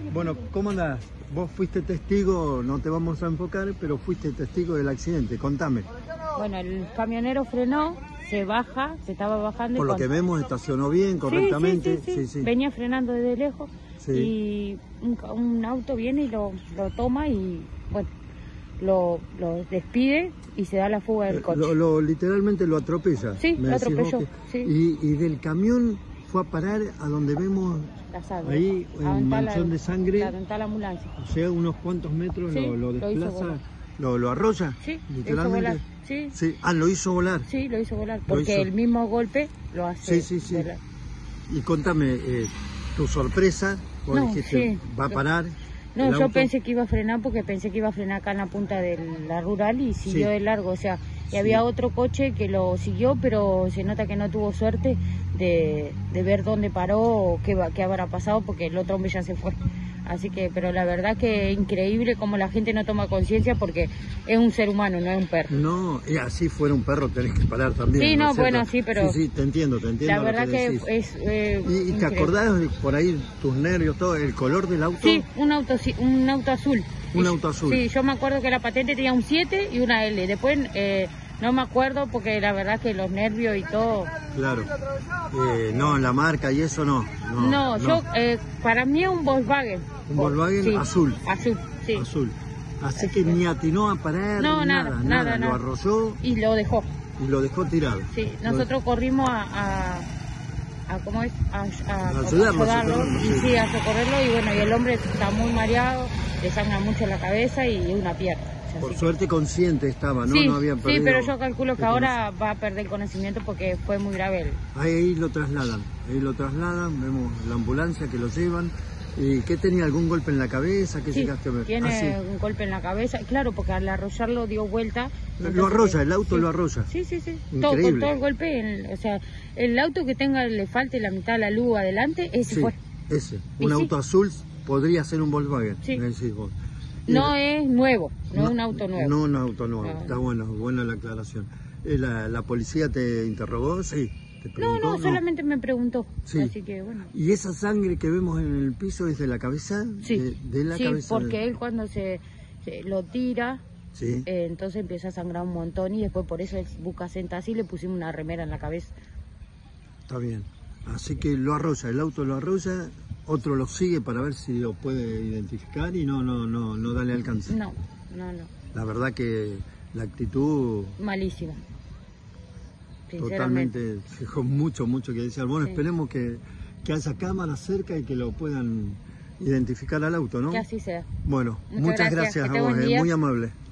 Bueno, ¿cómo andás? Vos fuiste testigo, no te vamos a enfocar, pero fuiste testigo del accidente, contame. Bueno, el camionero frenó, se baja, se estaba bajando. Por lo que vemos, estacionó bien, correctamente. Sí. Venía frenando desde lejos y un auto viene y lo toma y, bueno, lo despide y se da la fuga del coche. Literalmente lo atropella. Sí, lo atropelló. Y del camión fue a parar a donde vemos ahí en manchón de sangre. A la ambulancia. O sea, unos cuantos metros lo desplaza, lo arrolla. Sí, literalmente. Sí. Ah, lo hizo volar. Sí, lo hizo volar, porque el mismo golpe lo hace volar. Y contame, tu sorpresa, vos dijiste, va a parar. No, yo pensé que iba a frenar porque pensé que iba a frenar acá en la punta de la rural y siguió de largo, o sea, y había otro coche que lo siguió, pero se nota que no tuvo suerte de ver dónde paró o qué habrá pasado, porque el otro hombre ya se fue. Así que, pero la verdad que es increíble cómo la gente no toma conciencia, porque es un ser humano, no es un perro. No, y así fuera un perro tenés que parar también. Sí, no, bueno, sí, pero... Sí, te entiendo. La verdad que es ¿Y te acordás por ahí tus nervios, todo, el color del auto? Sí, un auto azul. Un auto azul. Sí, yo me acuerdo que la patente tenía un 7 y una L. Después no me acuerdo porque la verdad que los nervios y todo... Claro. No, la marca y eso no. No, yo para mí es un Volkswagen. Un Volkswagen azul. Azul. Así que ni atinó a parar, nada. Lo arrolló. Y lo dejó. Y lo dejó tirado. Sí, nosotros corrimos a ayudarlo. Y a socorrerlo, y bueno, y el hombre está muy mareado, le sangra mucho la cabeza y una pierna. Por suerte consciente estaba, ¿no? Sí, no había perdido. Sí, pero yo calculo que ahora va a perder el conocimiento porque fue muy grave. Ahí lo trasladan, vemos la ambulancia que lo llevan. ¿Y qué tenía? ¿Algún golpe en la cabeza? ¿Qué llegaste a ver? Tiene un golpe en la cabeza, claro, porque al arrollarlo dio vuelta. Lo arrolla, el auto lo arrolla. Sí. Increíble. Con todo el golpe, o sea, el auto que le falte la mitad de la luz adelante, ese fue. Ese. Un auto azul podría ser un Volkswagen, sí. Decís vos. No es nuevo, no es un auto nuevo. No un auto nuevo, está buena la aclaración. ¿La policía te interrogó? Sí. No, solamente me preguntó, así que bueno. ¿Y esa sangre que vemos en el piso es de la cabeza? Sí, de la cabeza. Porque él cuando se lo tira, entonces empieza a sangrar un montón y después por eso él busca sentarse y le pusimos una remera en la cabeza. Está bien, así que lo arrolla, el auto lo arrolla, otro lo sigue para ver si lo puede identificar y no dale alcance. No. La verdad que la actitud... Malísima. Totalmente, dejó mucho que decir. Bueno, esperemos que haya cámaras cerca y que lo puedan identificar al auto, ¿no? Que así sea. Bueno, muchas gracias a vos, muy amable.